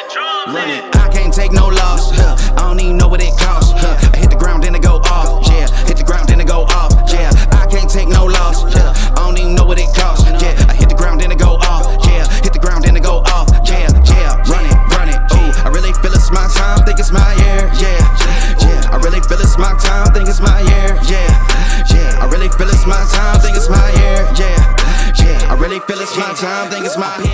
Run it, I can't take no loss. I don't even know what it costs. I hit the ground, then it go off. Yeah, hit the ground, then it go off. Yeah, I can't take no loss. I don't even know what it costs. Yeah, I hit the ground, then it go off. Yeah, hit the ground, then it go off. Yeah, run it. Ooh, I really feel it's my time, think it's my year. Yeah, I really feel it's my time, think it's my year. Yeah, I really feel it's my time, think it's my year. Yeah, I really feel it's my time, think it's my